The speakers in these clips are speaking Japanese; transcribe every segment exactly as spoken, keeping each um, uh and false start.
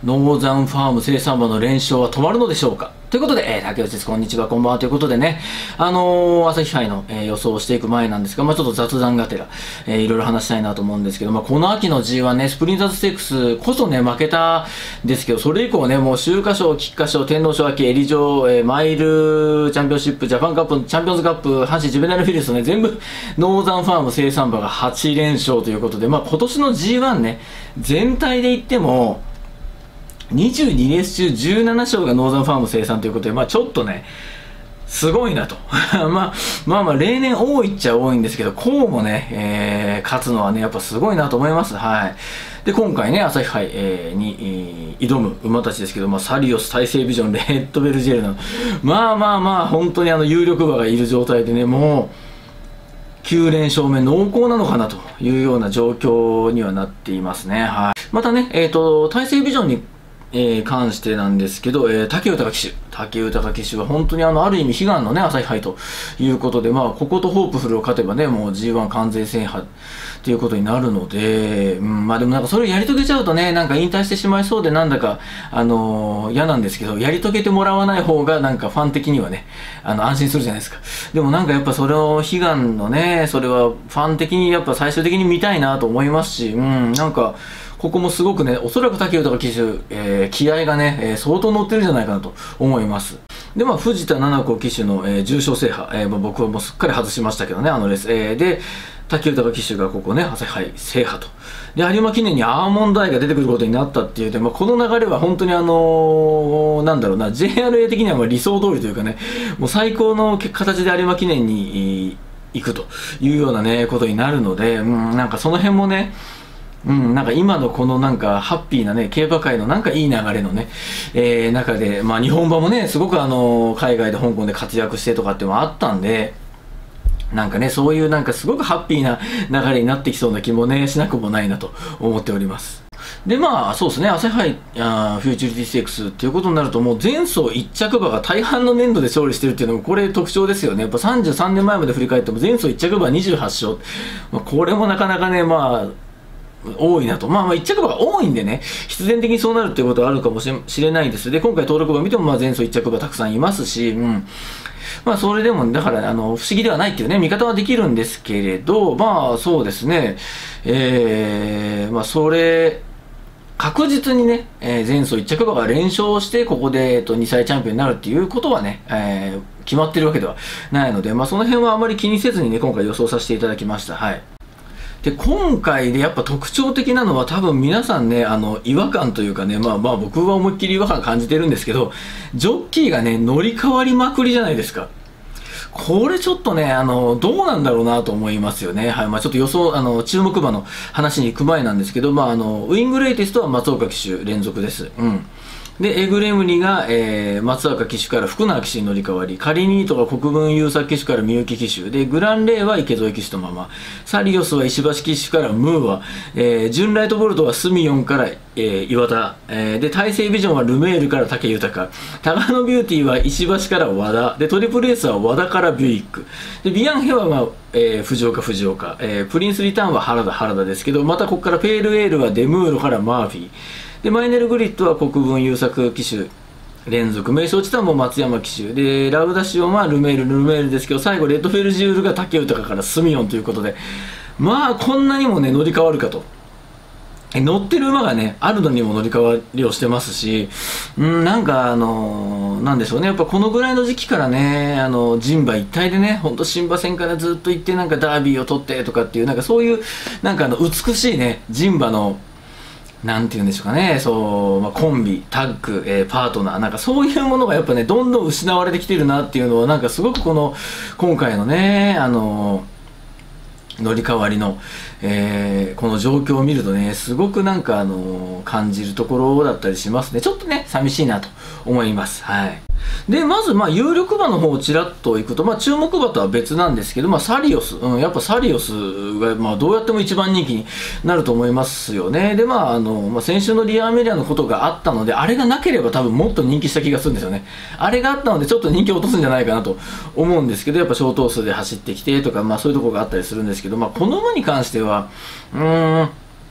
ノーザンファーム生産馬の連勝は止まるのでしょうかということで、えー、竹内です。こんにちは、こんばんは。ということでね、あのー、朝日杯の、えー、予想をしていく前なんですが、まあちょっと雑談がてら、えー、いろいろ話したいなと思うんですけど、まあこの秋の ジーワン ね、スプリンターズステークスこそね、負けたんですけど、それ以降ね、もう秋華賞、菊花賞、天皇賞秋、エリ場、えー、マイルチャンピオンシップ、ジャパンカップ、チャンピオンズカップ、阪神ジュベナイルフィリスとね、全部、ノーザンファーム生産馬がはち連勝ということで、まあ今年の ジーワン ね、全体で言っても、にじゅうにレース中じゅうなな勝がノーザンファーム生産ということで、まあちょっとね、すごいなと。まあ、まあまあ例年多いっちゃ多いんですけど、こうもね、えー、勝つのはね、やっぱすごいなと思います。はい。で、今回ね、朝日杯、えー、に、えー、挑む馬たちですけど、まあサリオス、大西ビジョン、レッドベルジェルの、まあまあまあ、本当にあの有力馬がいる状態でね、もう、きゅう連勝目濃厚なのかなというような状況にはなっていますね。はい。またね、えっと、大西ビジョンにえー、関してなんですけど、えー、武豊騎手。武豊騎手は本当にあの、ある意味悲願のね、朝日杯ということで、まあ、こことホープフルを勝てばね、もう ジーワン 完全制覇っていうことになるので、うん、まあでもなんかそれをやり遂げちゃうとね、なんか引退してしまいそうでなんだか、あのー、嫌なんですけど、やり遂げてもらわない方がなんかファン的にはね、あの、安心するじゃないですか。でもなんかやっぱそれを悲願のね、それはファン的にやっぱ最終的に見たいなと思いますし、うん、なんか、ここもすごくね、おそらく武豊騎手、えー、気合がね、えー、相当乗ってるんじゃないかなと思います。で、まあ、藤田七子騎手の、えー、重賞制覇、えーまあ、僕はもうすっかり外しましたけどね、あのレース。えー、で、武豊騎手がここね、朝日杯制覇と。で、有馬記念にアーモンドアイが出てくることになったっていうで、まあ、この流れは本当にあのー、なんだろうな、ジェイアールエー 的にはまあ理想通りというかね、もう最高の形で有馬記念に行くというようなね、ことになるので、うん、なんかその辺もね、うん、なんか今のこのなんかハッピーなね、競馬界のなんかいい流れのね、えー、中で、まあ日本馬もね、すごくあの、海外で香港で活躍してとかっていうのもあったんで、なんかね、そういうなんかすごくハッピーな流れになってきそうな気もね、しなくもないなと思っております。で、まあ、そうですね、朝日杯、あフューチュリティステークスっていうことになると、もう前走いっ着馬が大半の年度で勝利してるっていうのも、これ特徴ですよね。やっぱさんじゅうさんねんまえまで振り返っても、前走いっ着馬にじゅうはち勝。まあ、これもなかなかね、まあ、多いなと。まあまあ、いっ着馬が多いんでね、必然的にそうなるっていうことはあるかもしれないです。で、今回登録馬見ても、まあ前走いっ着馬たくさんいますし、うん。まあ、それでも、だから、あの、不思議ではないっていうね、見方はできるんですけれど、まあ、そうですね、えー、まあ、それ、確実にね、えー、前走いっ着馬が連勝して、ここで、えっと、にさいチャンピオンになるっていうことはね、えー、決まってるわけではないので、まあ、その辺はあまり気にせずにね、今回予想させていただきました。はい。で、今回でやっぱ特徴的なのは多分皆さんね、あの、違和感というかね、まあまあ僕は思いっきり違和感感じてるんですけど、ジョッキーがね、乗り換わりまくりじゃないですか。これちょっとね、あの、どうなんだろうなと思いますよね。はい。まあちょっと予想、あの、注目馬の話に行く前なんですけど、まああの、ウィングレイテストは松岡騎手連続です。うん。で、エグレムニが、えー、松岡騎手から福永騎手に乗り換わり、カリニートが国分優作騎手からみゆき騎手、で、グランレイは池添騎手とまま、サリオスは石橋騎手からムーア、えー、ジュンライトボルトはスミヨンから、えー、岩田、えー、で、大西ビジョンはルメールから武豊、タガノビューティーは石橋から和田、で、トリプルエースは和田からビュイック、で、ビアンヘは、まあ、えー、藤岡藤岡、えー、プリンスリターンは原田原田ですけど、またここからペールエールはデムーロからマーフィー、で、マイネルグリッドは国分優作騎手連続、名称チタンも松山騎手で、ラウダシオンはルメールルメールですけど、最後レッドフェルジュールが武豊からスミヨンということで、まあこんなにもね乗り換わるかと。乗ってる馬がねあるのにも乗り換わりをしてますし、うんなんかあのー、なんでしょうね、やっぱこのぐらいの時期からね、あの人馬一体でね、ほんと新馬戦からずっと行ってなんかダービーを取ってとかっていう、なんかそういうなんかあの美しいね人馬のなんて言うんでしょうかね、そう、まあ、コンビ、タッグ、えー、パートナー、なんかそういうものがやっぱね、どんどん失われてきてるなっていうのは、なんかすごくこの、今回のね、あのー、乗り換わりの、えー、この状況を見るとね、すごくなんかあのー、感じるところだったりしますね。ちょっとね、寂しいなと思います。はい。で、まず、まあ、有力馬の方をちらっといくと、まあ、注目馬とは別なんですけど、まあ、サリオス、うん、やっぱサリオスが、まあ、どうやっても一番人気になると思いますよね。で、まあ、あの、まあ、先週のリアーメリアのことがあったので、あれがなければ多分もっと人気した気がするんですよね。あれがあったので、ちょっと人気を落とすんじゃないかなと思うんですけど、やっぱ小頭数で走ってきてとか、まあ、そういうところがあったりするんですけど、まあ、この馬に関しては、うーん、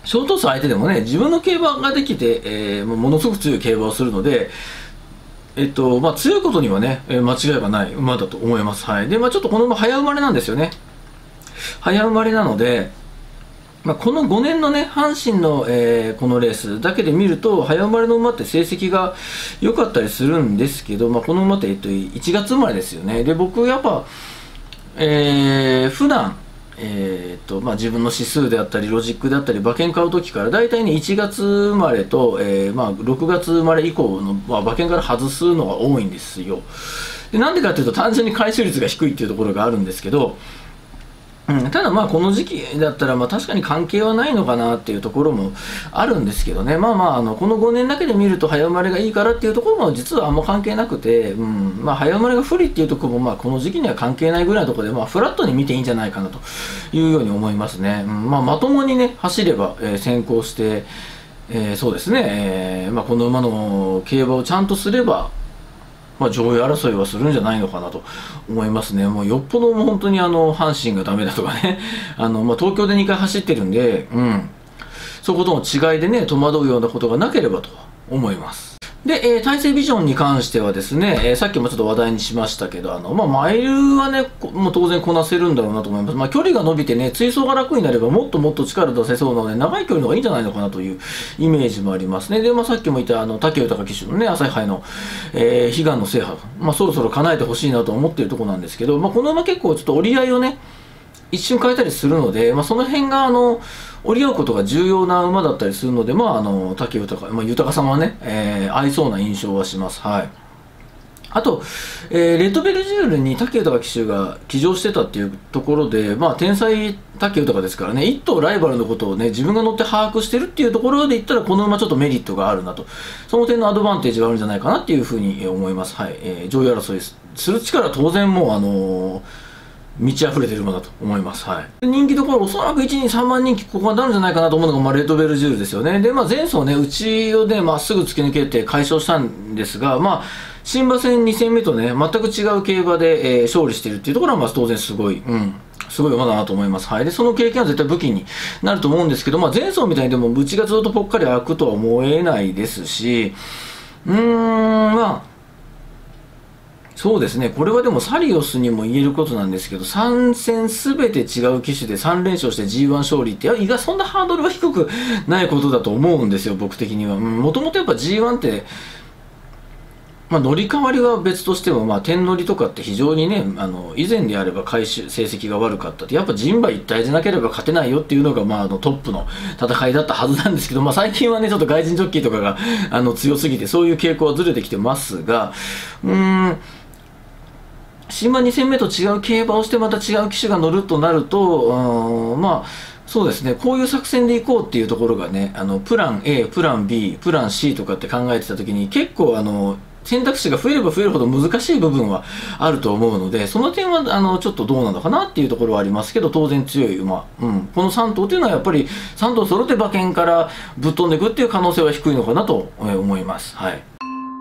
ショート数相手でもね、自分の競馬ができて、えー、ものすごく強い競馬をするので、えっとまあ、強いことにはね、えー、間違いがない馬だと思います。はい、で、まあ、ちょっとこの馬、早生まれなんですよね。早生まれなので、まあ、このごねんのね、阪神の、えー、このレースだけで見ると、早生まれの馬って成績が良かったりするんですけど、まあ、この馬って、えっと、いちがつ生まれですよね。で、僕、やっぱ、えー、普段えーとまあ、自分の指数であったりロジックであったり馬券買うときから大体ねいちがつ生まれと、えーまあ、ろくがつ生まれ以降の、まあ、馬券から外すのが多いんですよ。でなんでかというと単純に回収率が低いっていうところがあるんですけど、うん、ただまあこの時期だったらまあ確かに関係はないのかなっていうところもあるんですけどね、まあまああのこのごねんだけで見ると早生まれがいいからっていうところも実はあんま関係なくて、うんまあ、早生まれが不利っていうところもまあこの時期には関係ないぐらいのところでまあフラットに見ていいんじゃないかなというように思いますね。うんまあ、まともにね走れば、えー、先行して、えー、そうですね、えーまあ、この馬の競馬をちゃんとすればまあ、上位争いはするんじゃないのかなと思いますね。もうよっぽども本当にあの阪神がダメだとかね、あのまあ、東京でにかい走ってるんで、うん、そことの違いでね、戸惑うようなことがなければと思います。で、えー、体制ビジョンに関してはですね、えー、さっきもちょっと話題にしましたけど、あのまあ、マイルはね、もう当然こなせるんだろうなと思います。まあ、距離が伸びてね、追走が楽になればもっともっと力出せそうなので、長い距離の方がいいんじゃないのかなというイメージもありますね。で、まあ、さっきも言ったあの武豊騎手のね、朝日杯の、えー、悲願の制覇、まあ、そろそろ叶えてほしいなと思っているところなんですけど、まあ、この馬結構ちょっと折り合いをね、一瞬変えたりするので、まあ、その辺があの折り合うことが重要な馬だったりするので、まあ、あの武豊、まあ、豊さんはね、えー、合いそうな印象はします。はい、あと、えー、レッドベルジュールに武豊騎手が騎乗してたっていうところで、まあ、天才武豊ですからね、一頭ライバルのことをね、自分が乗って把握してるっていうところで言ったら、この馬ちょっとメリットがあるなと、その点のアドバンテージがあるんじゃないかなっていうふうに思います。はい、えー、上位争いする力は当然もう、あのー満ち溢れてる馬だと思います。はい、人気どころ、おそらくいちにんさんばん人気、ここがなるんじゃないかなと思うのが、まあ、レッドベルジュールですよね。で、まあ、前走ね、内をね、まっすぐ突き抜けて快勝したんですが、まあ、新馬戦に戦目とね、全く違う競馬で、えー、勝利しているっていうところは、まあ、当然すごい、うん、すごい馬だなと思います。はい、で、その経験は絶対武器になると思うんですけど、まあ、前走みたいにでも、内がずっとぽっかり開くとは思えないですし、うーん、まあ、そうですね、これはでもサリオスにも言えることなんですけど、さん戦すべて違う騎手でさん連勝して ジーワン 勝利って、意外そんなハードルは低くないことだと思うんですよ、僕的には。もともとやっぱ ジーワン って、まあ、乗り換わりは別としても、まあ、点乗りとかって非常にね、あの以前であれば回収成績が悪かったって、やっぱ人馬一体でなければ勝てないよっていうのが、まあ、あのトップの戦いだったはずなんですけど、まあ、最近はね、ちょっと外人ジョッキーとかがあの強すぎて、そういう傾向はずれてきてますが、うーん。新馬に戦目と違う競馬をしてまた違う騎手が乗るとなると、まあそうですね、こういう作戦でいこうっていうところがね、あのプラン A、プラン B、プラン C とかって考えてた時に結構あの選択肢が増えれば増えるほど難しい部分はあると思うので、その点はあのちょっとどうなのかなっていうところはありますけど、当然強い馬、うん、このさん頭というのはやっぱりさん頭揃って馬券からぶっ飛んでいくっていう可能性は低いのかなと思います。はい。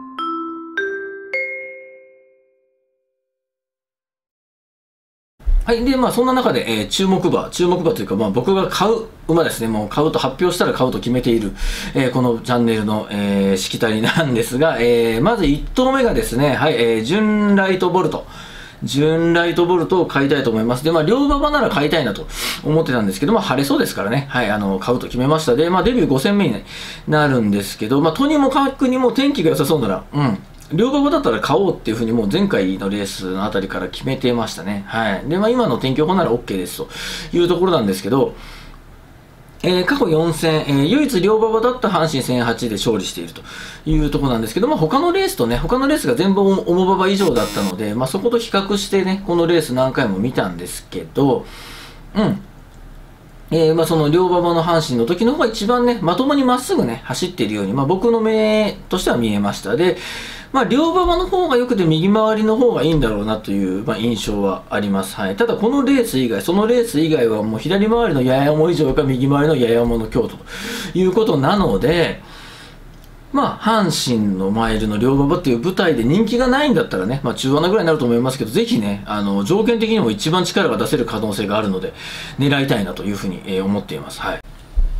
はい。で、まあ、そんな中で、えー、注目馬、注目馬というか、まあ、僕が買う馬ですね、もう買うと発表したら買うと決めている、えー、このチャンネルの、えー、しきたりなんですが、えー、まずいち頭目がですね、はい、えー、ジュンライトボルト。ジュンライトボルトを買いたいと思います。で、まあ、両馬場なら買いたいなと思ってたんですけど、まあ、晴れそうですからね、はい、あの、買うと決めました。で、まあ、デビューご戦目になるんですけど、まあ、とにもかくにも天気が良さそうなら、うん。両馬場だったら買おうっていうふうにもう前回のレースのあたりから決めてましたね。はい。で、まあ今の天気予報なら OK ですというところなんですけど、えー、過去よん戦、えー、唯一両馬場だった阪神せんはちで勝利しているというところなんですけど、まあ他のレースとね、他のレースが全部重馬場以上だったので、まあそこと比較してね、このレース何回も見たんですけど、うん。えー、まあその両馬場の阪神の時の方が一番ね、まともにまっすぐね、走っているように、まあ僕の目としては見えました。で、まあ、両馬場の方が良くて右回りの方がいいんだろうなという、まあ、印象はあります。はい。ただこのレース以外、そのレース以外はもう左回りのやや重以上か右回りのやや重の強度ということなので、まあ、阪神のマイルの両馬場っていう舞台で人気がないんだったらね、まあ、中穴ぐらいになると思いますけど、ぜひね、あの、条件的にも一番力が出せる可能性があるので、狙いたいなというふうに思っています。はい。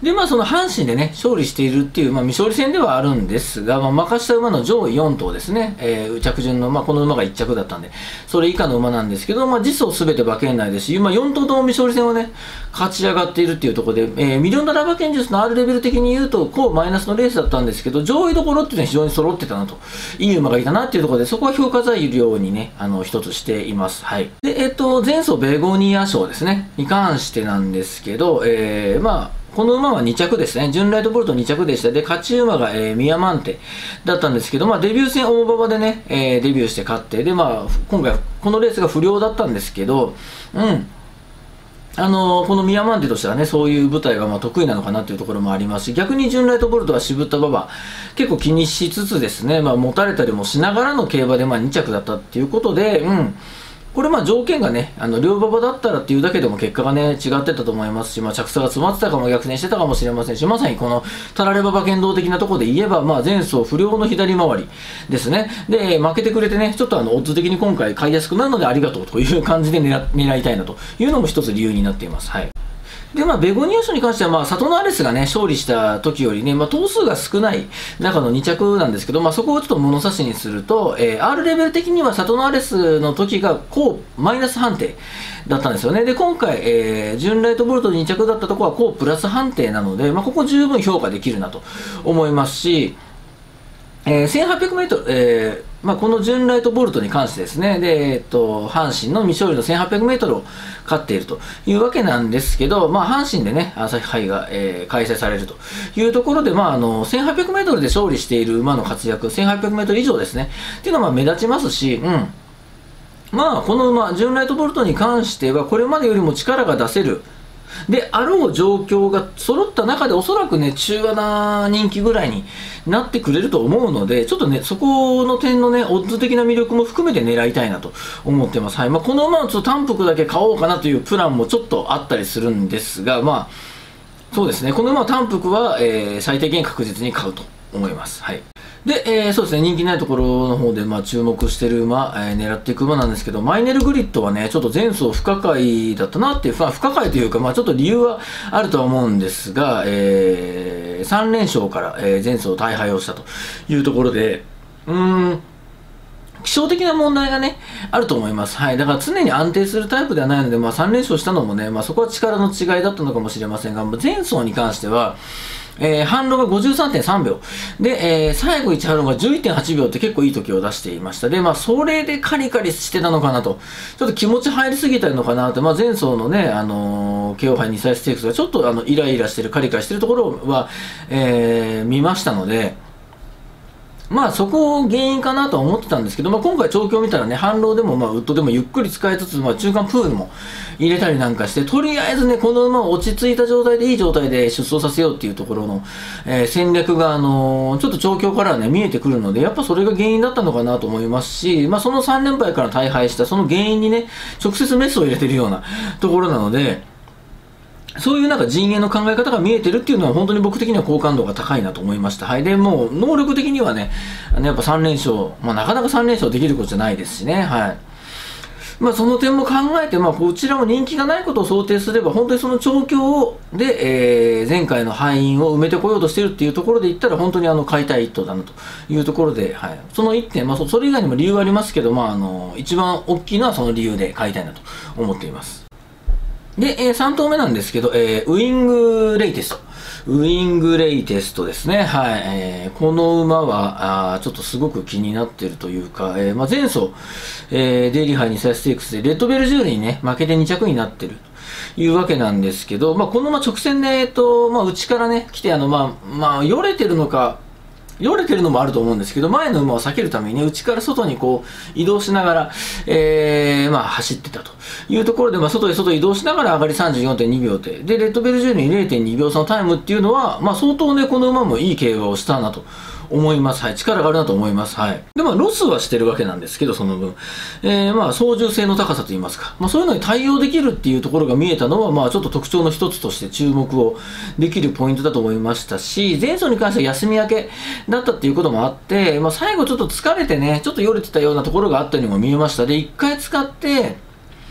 で、まあ、その阪神でね、勝利しているっていう、まあ、未勝利戦ではあるんですが、まあ、任した馬の上位よん頭ですね、えー、着順の、まあ、この馬がいっ着だったんで、それ以下の馬なんですけど、まあ、実装すべて馬券内ですし、まあ、よん頭とも未勝利戦をね、勝ち上がっているっていうところで、えー、ミリオンダラー馬券術の R レベル的に言うと、こうマイナスのレースだったんですけど、上位どころっていうのは非常に揃ってたなと、いい馬がいたなっていうところで、そこは評価材料にね、あの、一つしています。はい。で、えっと、前走ベゴニア賞ですね、に関してなんですけど、えー、まあ、この馬はに着ですね。純ライトボルトに着でした。で、勝ち馬が、えー、ミヤマンテだったんですけど、まあ、デビュー戦大馬場でね、えー、デビューして勝って、で、まあ、今回、このレースが不良だったんですけど、うん。あのー、このミヤマンテとしてはね、そういう舞台がまあ得意なのかなというところもありますし、逆に純ライトボルトは渋った馬場、結構気にしつつですね、まあ、持たれたりもしながらの競馬でまあに着だったっていうことで、うん。これまあ条件がね、あの両馬場だったらっていうだけでも結果がね、違ってたと思いますし、まあ、着差が詰まってたかも逆転してたかもしれませんし、まさにこのたられば馬券道的なところで言えば、まあ、前走不良の左回りですね。で、負けてくれてね、ちょっとあの、オッズ的に今回買いやすくなるのでありがとうという感じで狙狙いたいなというのも一つ理由になっています。はい。で、まあ、ベゴニア賞に関しては、まあ、サトノアレスがね、勝利した時よりね、まあ、頭数が少ない中のに着なんですけど、まあ、そこをちょっと物差しにすると、えー、R レベル的にはサトノアレスの時が、こう、マイナス判定だったんですよね。で、今回、えー、純ライトボルトに着だったところは、こう、プラス判定なので、まあ、ここ十分評価できるなと思いますし、えー、せんはっぴゃくメートル、えーまあ、この純ライトボルトに関してですね、で、えっと、阪神の未勝利のせんはっぴゃくメートルを勝っているというわけなんですけど、まあ、阪神でね、朝日杯が、えー、開催されるというところで、まあ、あの、せんはっぴゃくメートルで勝利している馬の活躍、せんはっぴゃくメートル以上ですね、っていうのはまあ目立ちますし、うん。まあ、この馬、純ライトボルトに関しては、これまでよりも力が出せる、であろう状況が揃った中でおそらくね中和な人気ぐらいになってくれると思うので、ちょっとねそこの点のねオッズ的な魅力も含めて狙いたいなと思ってます。はい。まあ、この馬のちょっと単幅だけ買おうかなというプランもちょっとあったりするんですが、まあそうですね、この馬の単幅は、えー、最低限確実に買うと思います。はい。で、えー、そうですね、人気ないところの方で、まあ、注目してる馬、えー、狙っていく馬なんですけど、マイネルグリッドはね、ちょっと前走不可解だったなっていう、まあ、不可解というか、まあ、ちょっと理由はあるとは思うんですが、えー、さん連勝から、えー、前走大敗をしたというところで、うーん、気象的な問題がね、あると思います。はい。だから常に安定するタイプではないので、まあ、さん連勝したのもね、まあ、そこは力の違いだったのかもしれませんが、前走に関しては、えー、反論が ごじゅうさんてんさんびょう。で、えー、最後いち反論が じゅういってんはちびょうって結構いい時を出していました。で、まあ、それでカリカリしてたのかなと。ちょっと気持ち入りすぎたのかなって、まあ、前走のね、あのー、ケーオー 杯にさいステークスがちょっとあの、イライラしてる、カリカリしてるところは、えー、見ましたので、まあそこを原因かなとは思ってたんですけど、まあ、今回調教を見たらね、反動でもまあウッドでもゆっくり使いつつ、まあ、中間プールも入れたりなんかして、とりあえずね、この馬を落ち着いた状態でいい状態で出走させようっていうところの、えー、戦略が、あのー、ちょっと調教からはね、見えてくるので、やっぱそれが原因だったのかなと思いますし、まあ、そのさん連敗から大敗したその原因にね、直接メスを入れてるようなところなので、そういうなんか陣営の考え方が見えてるっていうのは本当に僕的には好感度が高いなと思いました。はい。で、もう能力的にはね、あのやっぱさん連勝、まあなかなかさん連勝できることじゃないですしね。はい。まあその点も考えて、まあこちらも人気がないことを想定すれば、本当にその調教で、えー、前回の敗因を埋めてこようとしてるっていうところで言ったら、本当にあの買いたい一頭だなというところで、はい。そのいってん、まあそれ以外にも理由はありますけど、まああの、一番大きいのはその理由で買いたいなと思っています。で、えー、さん頭目なんですけど、えー、ウィングレイテスト。ウィングレイテストですね。はい。えー、この馬は、あちょっとすごく気になっているというか、えー、まあ、前走、えー、デイリー杯にさいステークスで、レッドベルジュールにね、負けてに着になってるというわけなんですけど、まあ、この馬直線で、えっと、まあ、内からね、来て、あの、まあ、まあ、よれてるのか、よれてるのもあると思うんですけど、前の馬を避けるためにね、内から外にこう、移動しながら、えー、まあ、走ってたというところで、まあ、外へ外へ移動しながら上がり さんじゅうよんてんにびょうで、で、レッドベルジュールに れいてんにびょう差のタイムっていうのは、まあ、相当ね、この馬もいい競馬をしたなと思います。はい。力があるなと思います。はい。で、まあ、ロスはしてるわけなんですけど、その分。えー、まあ、操縦性の高さといいますか。まあ、そういうのに対応できるっていうところが見えたのは、まあ、ちょっと特徴の一つとして注目をできるポイントだと思いましたし、前走に関しては休み明けだったっていうこともあって、まあ、最後ちょっと疲れてね、ちょっとよれてたようなところがあったようにも見えました。で、一回使って、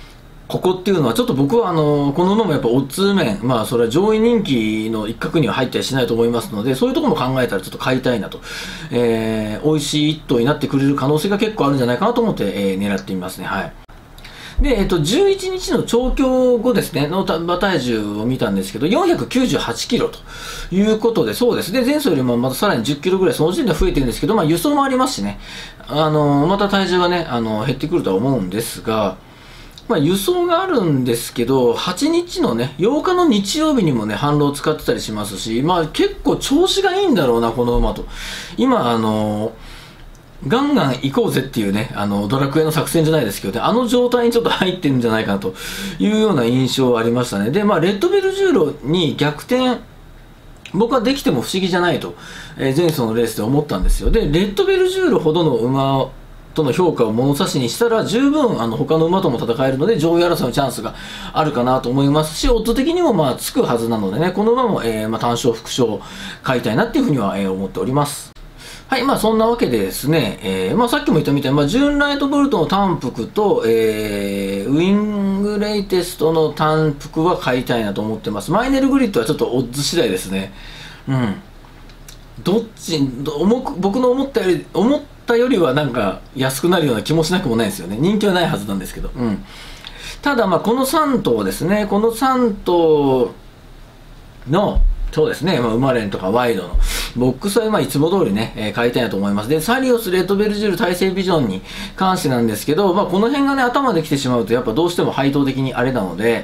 ここっていうのはちょっと僕はあのこの馬もやっぱオッズ面、まあそれは上位人気の一角には入ったりしないと思いますので、そういうところも考えたらちょっと買いたいなと、えー、美味しい一頭になってくれる可能性が結構あるんじゃないかなと思って、えー、狙ってみますね。はい。で、えっと、じゅういちにちの調教後ですね、の馬体重を見たんですけど、よんひゃくきゅうじゅうはちキロということで、そうですね、前走よりもまたさらにじゅっキロぐらいその時点で増えてるんですけど、まあ輸送もありますしね、あの、また体重がね、あの、減ってくるとは思うんですが、まあ、輸送があるんですけど、はちにちのね、ようかの日曜日にもね、反動を使ってたりしますし、まあ結構調子がいいんだろうな、この馬と。今、あの、ガンガン行こうぜっていうね、あの、ドラクエの作戦じゃないですけどね、あの状態にちょっと入ってるんじゃないかなというような印象ありましたね。で、まあ、レッドベルジューロに逆転、僕はできても不思議じゃないと、えー、前走のレースで思ったんですよ。で、レッドベルジューロほどの馬との評価を物差しにしたら十分あの他の馬とも戦えるので上位争いのチャンスがあるかなと思いますし、オッズ的にもまあつくはずなのでね、この馬も、えーまあ、単勝副賞買いたいなっていうふうには、えー、思っております。はい、まあそんなわけでですね、えーまあ、さっきも言ったみたいに、まあ、ジューンライトボルトの単幅と、えー、ウィングレイテストの単幅は買いたいなと思ってます。マイネルグリッドはちょっとオッズ次第ですね。うん。どっち、重く僕の思ったより、思ったよりはなんか安くなるような気もしなくもないですよね。人気はないはずなんですけど。うん。ただまあこのさん頭ですね、このさん頭の、そうですね、まあ、馬連とかワイドのボックスは今いつも通りね、えー、買いたいなと思います。で、サリオス、レッドベルジュール、大西ビジョンに関してなんですけど、まあ、この辺がね、頭で来てしまうと、やっぱどうしても配当的にあれなので、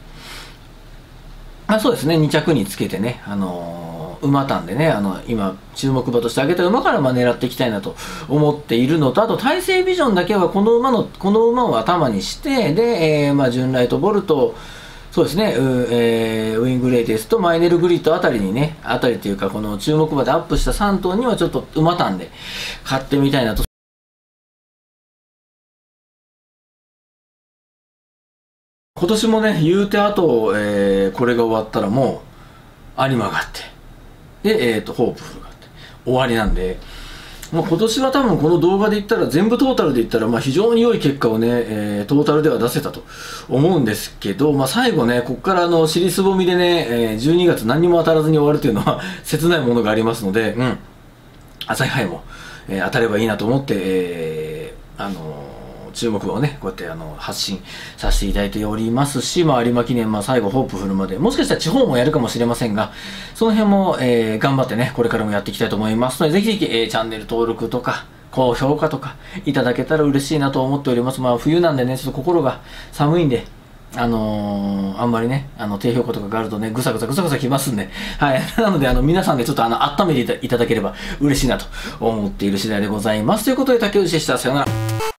まあ、そうですね、に着につけてね、あのー、馬単でね、あの、今、注目馬として挙げた馬からまあ狙っていきたいなと思っているのと、あと、大西ビジョンだけはこの馬の、この馬を頭にして、で、えー、まあ、ジュンライトボルト、そうですね、ウ,、えー、ウィングレイテスとマイネルグリッドあたりにね、あたりというか、この注目馬でアップしたさん頭にはちょっと馬単で買ってみたいなと。今年もね、言うてあと、えー、これが終わったらもう、有馬があって、で、えっ、ー、と、ホープフルがあって、終わりなんで、まあ、今年は多分この動画で言ったら全部トータルで言ったらまあ非常に良い結果をね、えー、トータルでは出せたと思うんですけど、まあ、最後ねここからの尻すぼみでね、えー、じゅうにがつ何にも当たらずに終わるというのは切ないものがありますので、うん、朝日杯も、えー、当たればいいなと思って、えー、あのー注目をね、こうやってあの発信させていただいておりますし、まあ、有馬記念、まあ、最後、ホープフルまで、もしかしたら地方もやるかもしれませんが、その辺も、えー、頑張ってね、これからもやっていきたいと思いますので、ぜひぜひ、えー、チャンネル登録とか、高評価とかいただけたら嬉しいなと思っております。まあ、冬なんでね、ちょっと心が寒いんで、あのー、あんまりね、あの、低評価とかがあるとね、ぐさぐさぐさぐさきますんで、はい。なので、あの、皆さんでちょっとあの、温めていただければ嬉しいなと思っている次第でございます。ということで、竹内でした。さようなら。